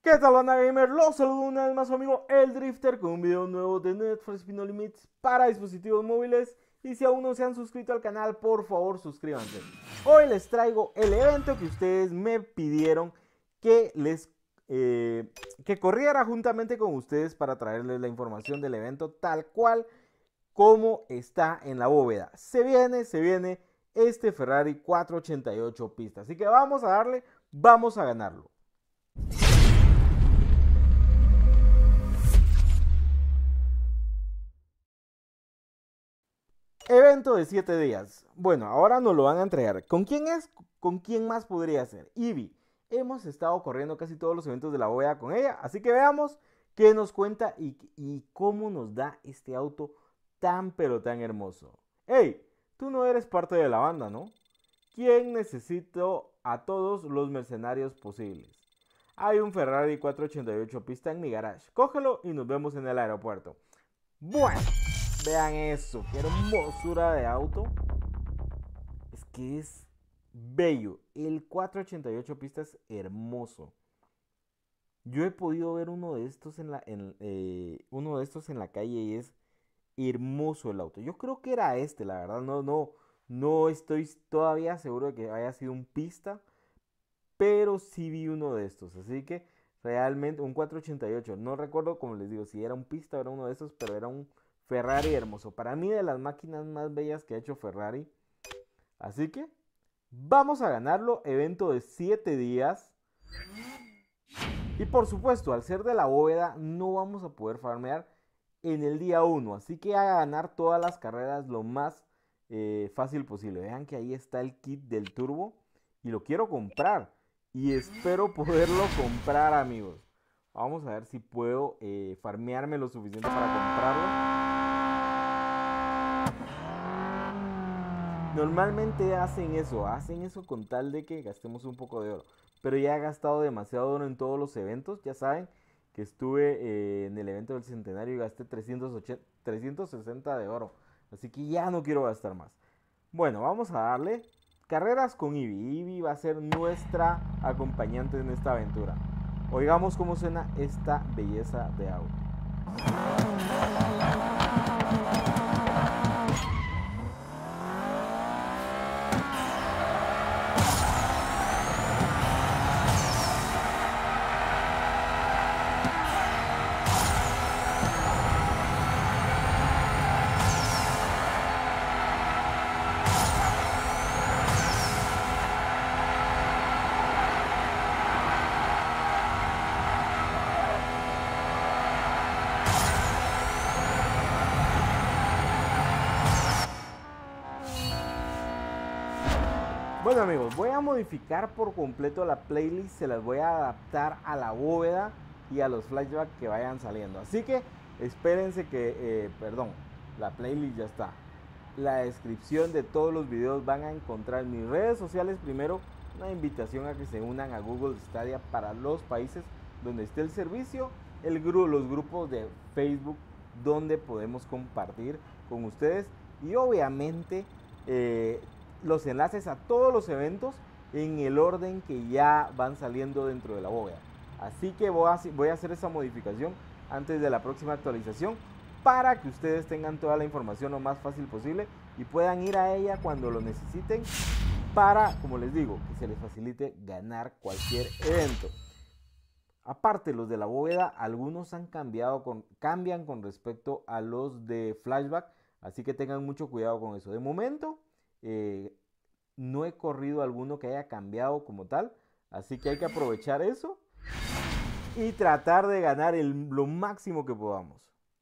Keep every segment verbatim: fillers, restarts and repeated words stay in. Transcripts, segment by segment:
¿Qué tal, banda gamer? Los saludo una vez más su amigo El Drifter con un video nuevo de Need for Speed No Limits para dispositivos móviles. Y si aún no se han suscrito al canal, por favor suscríbanse. Hoy les traigo el evento que ustedes me pidieron que les eh, que corriera juntamente con ustedes para traerles la información del evento tal cual como está en la bóveda. Se viene, se viene este Ferrari cuatrocientos ochenta y ocho pista. Así que vamos a darle, vamos a ganarlo. Evento de siete días. Bueno, ahora nos lo van a entregar. ¿Con quién es? ¿Con quién más podría ser? Ivy. Hemos estado corriendo casi todos los eventos de la bóveda con ella. Así que veamos qué nos cuenta y, y cómo nos da este auto tan pero tan hermoso. Hey, tú no eres parte de la banda, ¿no? ¿Quién necesito a todos los mercenarios posibles? Hay un Ferrari cuatrocientos ochenta y ocho pista en mi garage. Cógelo y nos vemos en el aeropuerto. Bueno. Vean eso, qué hermosura de auto. Es que es bello. El cuatrocientos ochenta y ocho pistas es hermoso. Yo he podido ver uno de estos en la en, eh, uno de estos en la calle y es hermoso el auto. Yo creo que era este, la verdad. No, no, no estoy todavía seguro de que haya sido un pista, pero sí vi uno de estos. Así que realmente un cuatrocientos ochenta y ocho. No recuerdo, como les digo, si era un pista o era uno de estos, pero era un Ferrari hermoso. Para mí, de las máquinas más bellas que ha hecho Ferrari. Así que vamos a ganarlo. Evento de siete días. Y por supuesto, al ser de la bóveda, no vamos a poder farmear en el día uno. Así que a ganar todas las carreras lo más eh, fácil posible. Vean que ahí está el kit del turbo. Y lo quiero comprar. Y espero poderlo comprar, amigos. Vamos a ver si puedo eh, farmearme lo suficiente para comprarlo. Normalmente hacen eso, hacen eso con tal de que gastemos un poco de oro. Pero ya he gastado demasiado oro en todos los eventos. Ya saben que estuve eh, en el evento del centenario y gasté trescientos ochenta, trescientos sesenta de oro. Así que ya no quiero gastar más. Bueno, vamos a darle carreras con Ivy. Ivy va a ser nuestra acompañante en esta aventura. Oigamos cómo suena esta belleza de auto. Bueno, amigos, voy a modificar por completo la playlist, se las voy a adaptar a la bóveda y a los flashbacks que vayan saliendo. Así que espérense que, eh, perdón, la playlist ya está. La descripción de todos los videos van a encontrar en mis redes sociales. Primero, una invitación a que se unan a Google Stadia para los países donde esté el servicio, el gru los grupos de Facebook donde podemos compartir con ustedes y obviamente eh, los enlaces a todos los eventos en el orden que ya van saliendo dentro de la bóveda. Así que voy a, voy a hacer esa modificación antes de la próxima actualización para que ustedes tengan toda la información lo más fácil posible y puedan ir a ella cuando lo necesiten para, como les digo, que se les facilite ganar cualquier evento. Aparte, los de la bóveda, algunos han cambiado con, cambian con respecto a los de flashback, así que tengan mucho cuidado con eso. De momento, Eh, no he corrido alguno que haya cambiado como tal, así que hay que aprovechar eso y tratar de ganar el, lo máximo que podamos.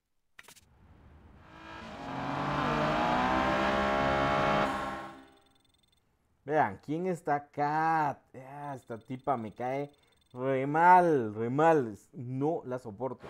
Vean, ¿quién está acá? Ah, esta tipa me cae re mal, re mal, no la soporto.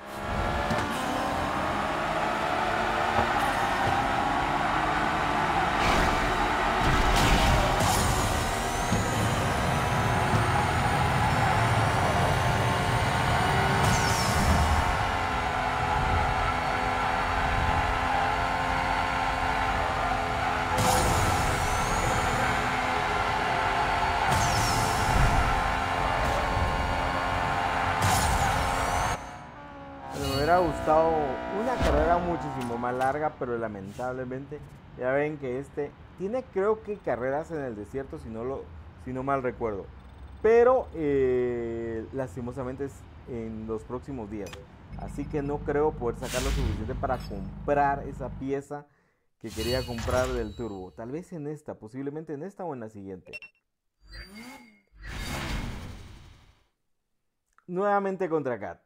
hubiera gustado una carrera muchísimo más larga, pero lamentablemente ya ven que este tiene, creo que, carreras en el desierto, si no, lo, si no mal recuerdo. Pero eh, lastimosamente es en los próximos días. Así que no creo poder sacar lo suficiente para comprar esa pieza que quería comprar del turbo. Tal vez en esta, posiblemente en esta o en la siguiente. Nuevamente contra Cat.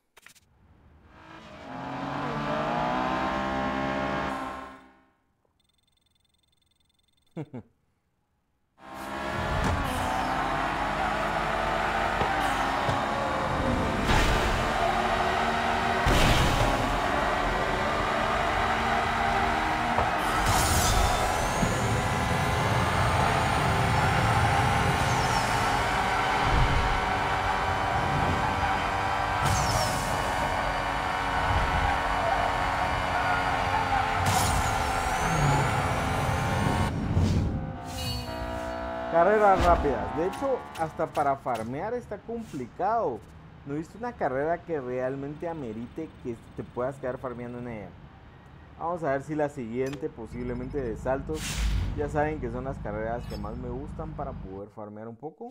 Carreras rápidas. De hecho, hasta para farmear está complicado. No he visto una carrera que realmente amerite que te puedas quedar farmeando en ella. Vamos a ver si la siguiente, posiblemente de saltos. Ya saben que son las carreras que más me gustan para poder farmear un poco.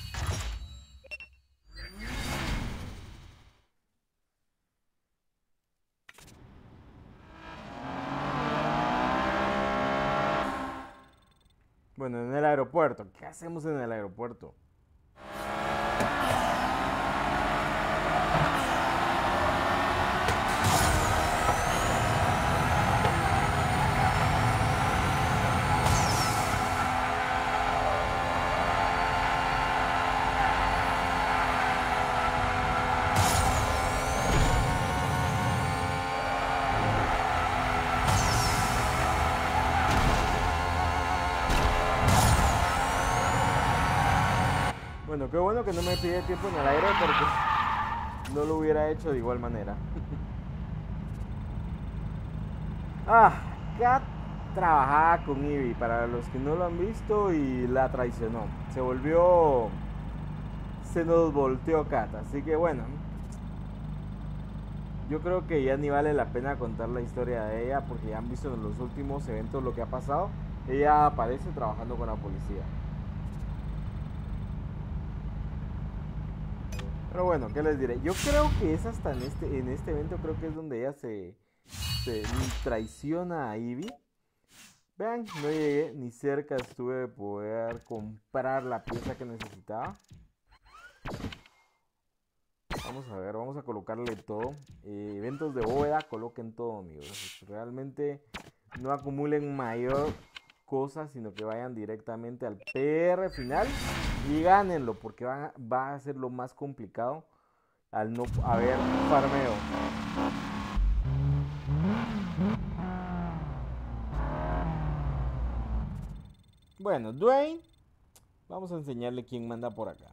Bueno, en el aeropuerto. ¿Qué hacemos en el aeropuerto? Bueno, qué bueno que no me pide tiempo en el aire porque no lo hubiera hecho de igual manera. Ah, Cat trabajaba con Eevee, para los que no lo han visto, y la traicionó. Se volvió... Se nos volteó Cat, así que bueno. Yo creo que ya ni vale la pena contar la historia de ella porque ya han visto en los últimos eventos lo que ha pasado. Ella aparece trabajando con la policía. Pero bueno, ¿qué les diré? Yo creo que es hasta en este, en este evento, creo que es donde ella se, se traiciona a Eevee. Vean, no llegué ni cerca, estuve de poder comprar la pieza que necesitaba. Vamos a ver, vamos a colocarle todo. Eh, eventos de bóveda, coloquen todo, amigos. Realmente no acumulen mayor cosa, sino que vayan directamente al P R final y gánenlo, porque va, va a ser lo más complicado al no haber farmeo. Bueno, Dwayne, vamos a enseñarle quién manda por acá.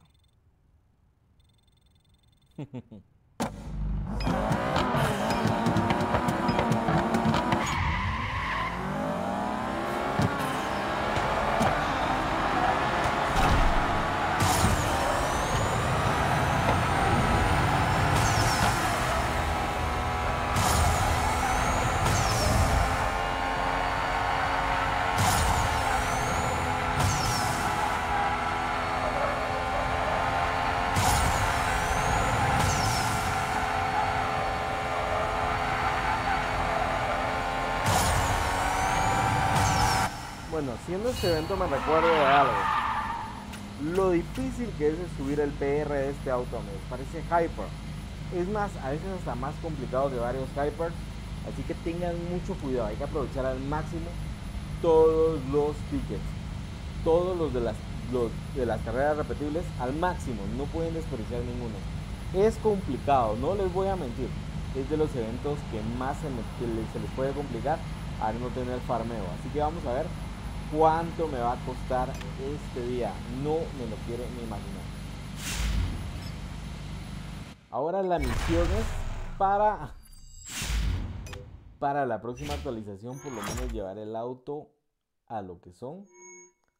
Bueno, siendo este evento me recuerdo de algo. Lo difícil que es subir el P R de este auto, me parece hyper. Es más, a veces hasta más complicado que varios hypers. Así que tengan mucho cuidado, hay que aprovechar al máximo todos los tickets. Todos los de las, los de las carreras repetibles al máximo, no pueden desperdiciar ninguno. Es complicado, no les voy a mentir. Es de los eventos que más se, me, que les, se les puede complicar al no tener farmeo. Así que vamos a ver cuánto me va a costar este día. No me lo quiero ni imaginar. Ahora la misión es para para la próxima actualización, por lo menos llevar el auto a lo que son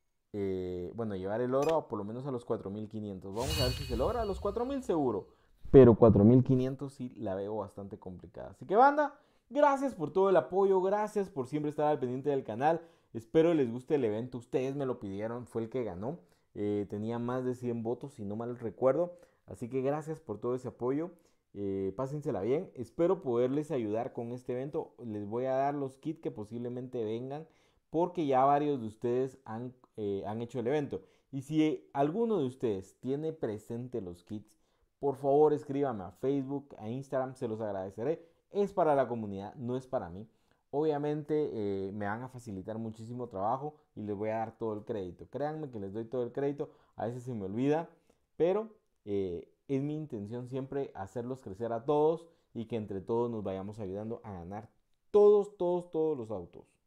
eh, bueno, llevar el oro a por lo menos a los cuatro mil quinientos. Vamos a ver si se logra. A los cuatro mil seguro, pero cuatro mil quinientos sí la veo bastante complicada. Así que banda, gracias por todo el apoyo, gracias por siempre estar al pendiente del canal. Espero les guste el evento, ustedes me lo pidieron, fue el que ganó. Eh, tenía más de cien votos, si no mal recuerdo. Así que gracias por todo ese apoyo. Eh, pásensela bien. Espero poderles ayudar con este evento. Les voy a dar los kits que posiblemente vengan, porque ya varios de ustedes han, eh, han hecho el evento. Y si alguno de ustedes tiene presente los kits, por favor escríbame a Facebook, a Instagram, se los agradeceré. Es para la comunidad, no es para mí. Obviamente eh, me van a facilitar muchísimo trabajo y les voy a dar todo el crédito. Créanme que les doy todo el crédito, a veces se me olvida, pero eh, es mi intención siempre hacerlos crecer a todos y que entre todos nos vayamos ayudando a ganar todos, todos, todos los autos.